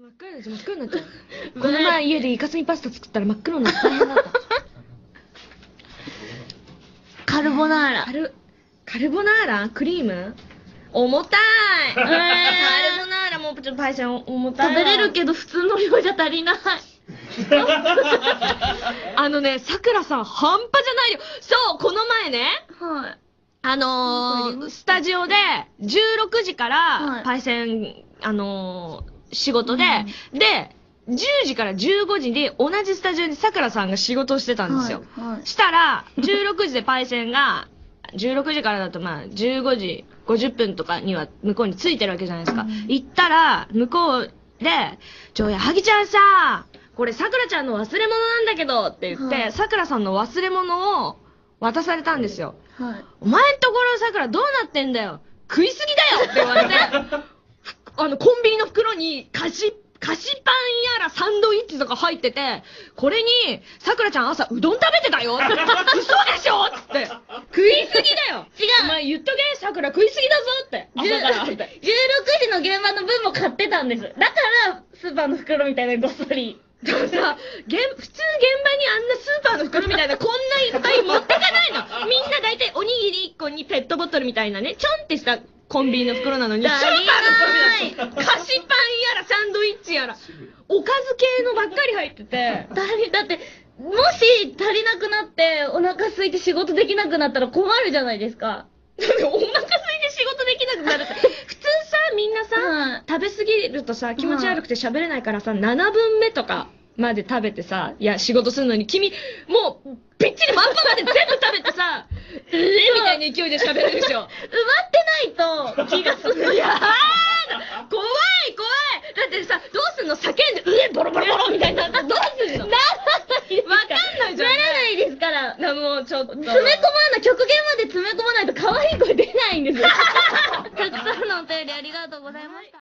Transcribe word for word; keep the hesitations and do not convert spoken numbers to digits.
真っ黒になっちゃう、真っ黒になっちゃう。この前家でイカスミパスタ作ったら真っ黒になって大変だった。 カルボナーラ。 カル、カルボナーラクリーム重たい。えー、カルボナーラもちょっとパイセン重たい。 食べれるけど普通の量じゃ足りない。 あのね、さくらさん半端じゃないよ。そう、この前ね。 はい。 あのー、スタジオでじゅうろくじから、 はい、 パイセン、あのー、仕事で、うん、で、じゅうじからじゅうごじに同じスタジオにさくらさんが仕事をしてたんですよ。はいはい、したら、じゅうろくじでパイセンが、じゅうろくじからだとまあ、じゅうごじごじゅっぷんとかには向こうに着いてるわけじゃないですか。うん、行ったら、向こうで、ちょ、矢作ちゃんさ、これさくらちゃんの忘れ物なんだけどって言って、さくらさんの忘れ物を渡されたんですよ。はい、お前んところさくらどうなってんだよ、食いすぎだよって言われて、あの、コンビニの袋に菓子、菓子パンやらサンドイッチとか入ってて、これに、さくらちゃん朝うどん食べてたよって、嘘でしょつって、食いすぎだよ違うお前言っとけさくら食いすぎだぞって朝からって。 じゅうろくじの現場の分も買ってたんです。だから、スーパーの袋みたいなごっそり。 でもさ、現、普通現場にあんなスーパーの袋みたいなこんないっぱい持ってかないの。みんな大体おにぎりいっこにペットボトルみたいなね、ちょんってしたコンビニの袋なのに、スーパーの袋みたいな。菓子パンやらサンドイッチやら、おかず系のばっかり入ってて。 だって、もし足りなくなってお腹空いて仕事できなくなったら困るじゃないですか。 お腹空いて仕事できなくなるって。普通さ、みんなさ、うん、食べ過ぎるとさ、気持ち悪くて喋れないからさ、ななぶんめとかまで食べてさ、いや、仕事するのに君、もう、びっちり満腹まで全部食べてさ、えーみたいな勢いで喋れるでしょ。 埋まってないと気がする。 いやー怖い怖いだってさ、どうすんの叫んで、うえ、ボロボロボロみたいになったらどうすんのならないです。 わかんないじゃん。 ならないですから。 な、もうちょっと。 詰め込まない、極限まで詰め込まないと可愛い声出ないんですよ。たくさんのお便りありがとうございました。